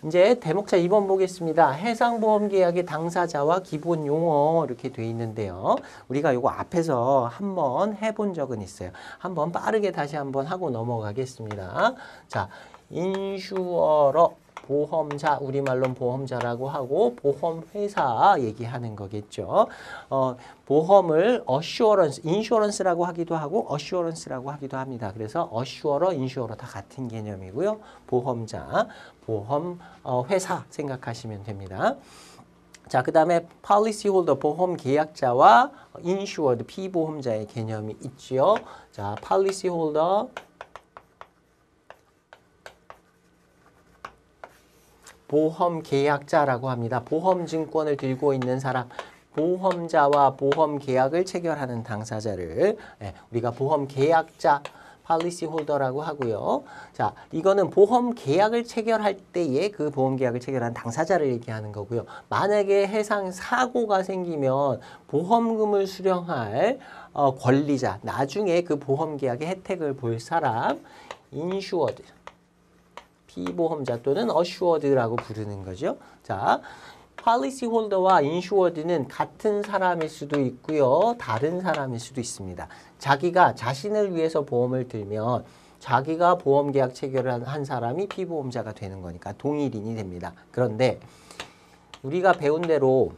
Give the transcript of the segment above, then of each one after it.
이제 대목차 2번 보겠습니다. 해상보험계약의 당사자와 기본 용어 이렇게 돼 있는데요. 우리가 이거 앞에서 한번 해본 적은 있어요. 한번 빠르게 다시 한번 하고 넘어가겠습니다. 자, 인슈어러 보험자, 우리말로는 보험자라고 하고 보험회사 얘기하는 거겠죠. 보험을 어슈어런스, 인슈어런스라고 하기도 하고 어슈어런스라고 하기도 합니다. 그래서 어슈어러, 인슈어러 다 같은 개념이고요. 보험자, 보험 회사 생각하시면 됩니다. 자, 그 다음에 policyholder, 보험 계약자와 insured, 피보험자의 개념이 있죠. 자, policyholder, 보험 계약자라고 합니다. 보험 증권을 들고 있는 사람, 보험자와 보험 계약을 체결하는 당사자를 우리가 보험 계약자, policyholder라고 하고요. 자, 이거는 보험 계약을 체결할 때에 그 보험 계약을 체결한 당사자를 얘기하는 거고요. 만약에 해상 사고가 생기면 보험금을 수령할 권리자, 나중에 그 보험 계약의 혜택을 볼 사람, insured, 피보험자 또는 assured라고 부르는 거죠. 자, policyholder와 insured는 같은 사람일 수도 있고요. 다른 사람일 수도 있습니다. 자기가 자신을 위해서 보험을 들면 자기가 보험계약 체결을 한 사람이 피보험자가 되는 거니까 동일인이 됩니다. 그런데 우리가 배운 대로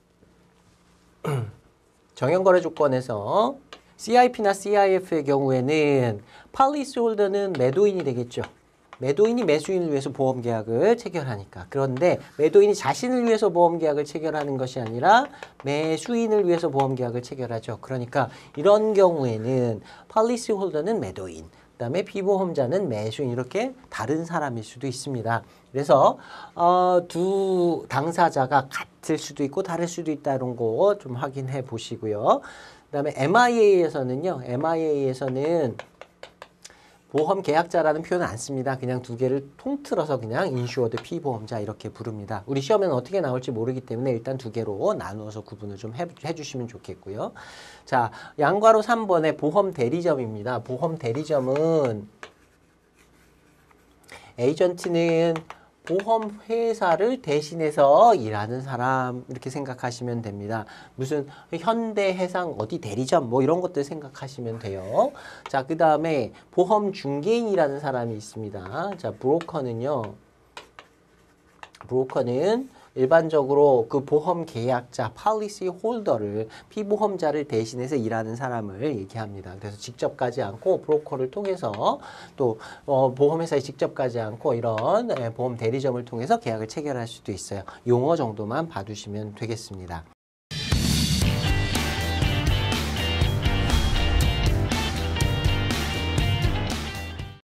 정형거래 조건에서 CIP나 CIF의 경우에는 policyholder는 매도인이 되겠죠. 매도인이 매수인을 위해서 보험계약을 체결하니까. 그런데 매도인이 자신을 위해서 보험계약을 체결하는 것이 아니라 매수인을 위해서 보험계약을 체결하죠. 그러니까 이런 경우에는 policyholder는 매도인, 그 다음에 피보험자는 매수인, 이렇게 다른 사람일 수도 있습니다. 그래서 두 당사자가 같을 수도 있고 다를 수도 있다, 이런 거 좀 확인해 보시고요. 그 다음에 MIA에서는요. MIA에서는 보험 계약자라는 표현은 안 씁니다. 그냥 두 개를 통틀어서 그냥 인슈어드, 피보험자 이렇게 부릅니다. 우리 시험에는 어떻게 나올지 모르기 때문에 일단 두 개로 나누어서 구분을 좀 해주시면 좋겠고요. 자, 양괄호 3번의 보험 대리점입니다. 보험 대리점은 에이전트는 보험 회사를 대신해서 일하는 사람, 이렇게 생각하시면 됩니다. 무슨 현대 해상 어디 대리점 뭐 이런 것들 생각하시면 돼요. 자, 그 다음에 보험 중개인이라는 사람이 있습니다. 자, 브로커는 일반적으로 그 보험 계약자, policy holder를, 피보험자를 대신해서 일하는 사람을 얘기합니다. 그래서 직접 가지 않고 브로커를 통해서 또 보험회사에 직접 가지 않고 이런 보험 대리점을 통해서 계약을 체결할 수도 있어요. 용어 정도만 봐두시면 되겠습니다.